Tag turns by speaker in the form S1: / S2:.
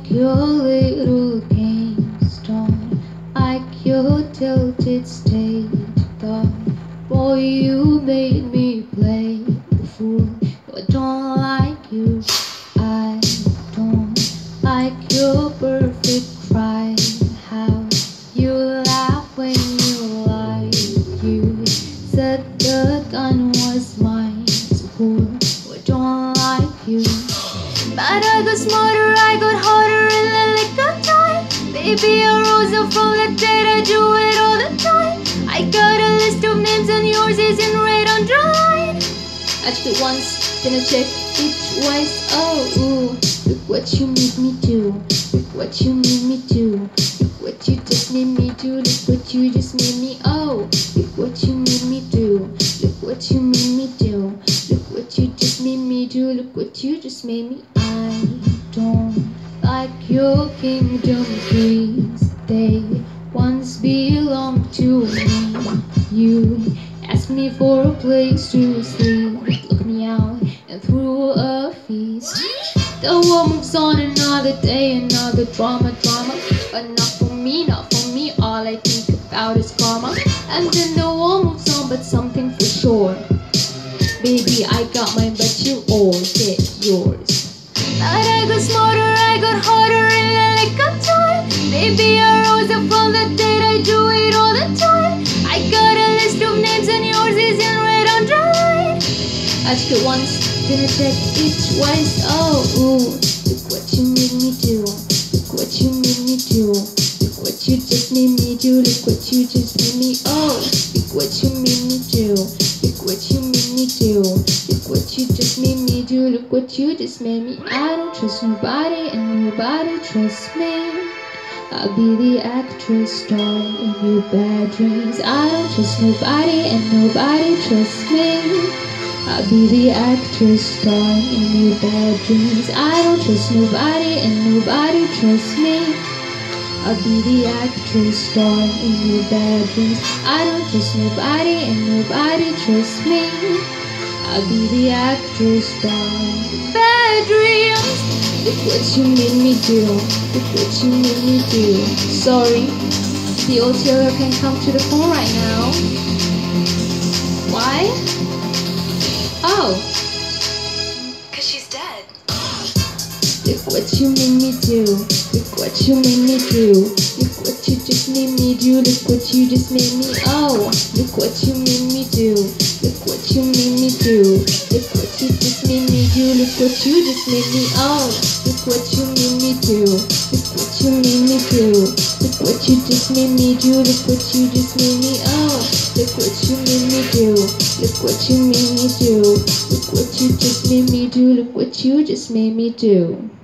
S1: your little game stone, like your tilted stage thought. Boy, you made me play the fool. I don't like you, I don't like your perfect cry. How you laugh when you lie. You said the gun was mine to pull. I don't like you. But I got smarter, I got harder in the lick of time. Baby, I rose up from the dead, I do it all the time. I got a list of names and yours is in red underline. I check it once, then I check it twice. Oh, ooh, look what you made me do. Look what you made me do. Look what you just made me do. Look what you just made me. Oh, look what you made me do. Look what you made me do. Look what you just made me do. Look what you just made me. I don't like your kingdom keys. They once belonged to me. You asked me for a place to sleep. Looked me out and threw a feast. The world moves on, another day, another drama. But not for me, not for me. All I think about is karma. And then the world moves on, but something for sure. Baby, I got mine, but you all get yours. But I got smarter, I got harder in the lick of time. Baby, I rose up from the dead, I do it all the time. I got a list of names and yours is in red underline. I check it once, then I check it twice. Oh, ooh, look what you made me do. Look what you made me do. Look what you just made me do. Look what you just made me. Oh, look what you made me do. Look what you made me do. Look what you just made me do. Look what you just made me. I don't trust nobody and nobody trusts me. I'll be the actress star in your bad dreams. I don't trust nobody and nobody trusts me. I'll be the actress star in your bad dreams. I don't trust nobody and nobody trusts me. I'll be the actress star in your bad dreams. I don't trust nobody and nobody trusts me. I'll be the actress star in bad dreams. Look what you made me do. Look what you made me do. Sorry, the old Taylor can't come to the phone right now. Why? Oh,
S2: 'cause she's dead.
S1: Look what you made me do. Look what you made me do. Look what you just made me do. Look what you just made me. Oh, look what you made me do. Look what you made me do. Look what you just made me do. Look what you just made me. Oh, look what you made me do. Look what you made me do. Look what you just made me do. Look what you just made me. Oh, look what you made me do. Look what you made me do. Look what you just made me do. Look what you just made me do.